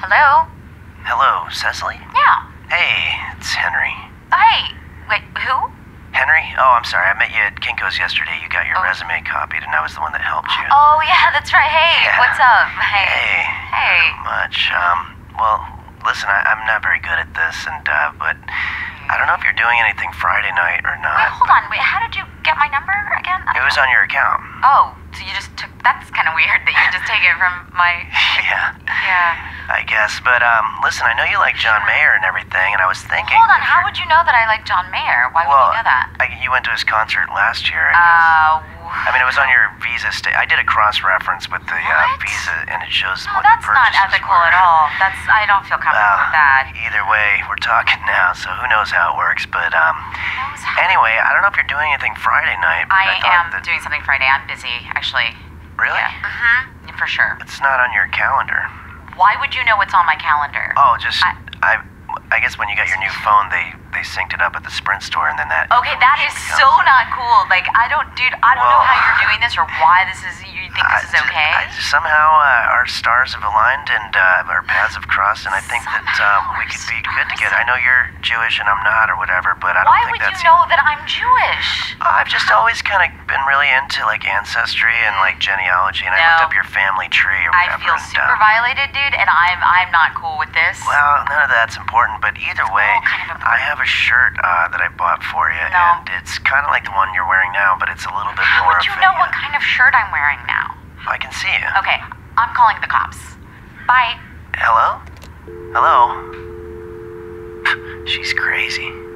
Hello? Hello, Cecily? Yeah. Hey, it's Henry. Hey, wait, who? Henry? Oh, I'm sorry. I met you at Kinko's yesterday. You got your resume copied, and I was the one that helped you. Oh, yeah, that's right. Hey, Yeah. what's up? Hey. Hey. Not much. Well, listen, I'm not very good at this, but I don't know if you're doing anything Friday night or not. Wait, hold on. Wait, how did you get my number again? It was on your account. Oh, so you just took... That's kind of weird that you just take it from my... Yeah. Yeah. I guess, but listen, I know you like John Mayer and everything, and I was thinking... Hold on, how would you know that I like John Mayer? Why would you know that? You went to his concert last year, I guess. I mean, it was on your visa I did a cross-reference with the visa, and it shows No, what that's the not purchases ethical were. at all. I don't feel comfortable with that. Either way, we're talking now, so who knows how it works, but anyway, I don't know if you're doing anything Friday night, but I am doing something Friday. I'm busy, actually. Really? Yeah. Mm-hmm. For sure. It's not on your calendar. Why would you know what's on my calendar? Oh, just, I guess when you got your new phone, they synced it up at the Sprint store, and then that... Okay, that is so not cool. Like, I don't know how you're doing this or why you think this is okay. Somehow, our stars have aligned and our paths have crossed, and I think that we could be good together. I know you're Jewish and I'm not or whatever, but I don't Why think would that's... you know that I'm Jewish? I've just always kind of been really into, like, ancestry and, like, genealogy, and I looked up your family tree or whatever. I feel super violated, dude, and I'm not cool with this. Well, none of that's important, but either way, I have a shirt that I bought for you, and it's kind of like the one you're wearing now, but it's a little bit more... How would you know what kind of shirt I'm wearing now? I can see you. Okay, I'm calling the cops. Bye. Hello? Hello? She's crazy.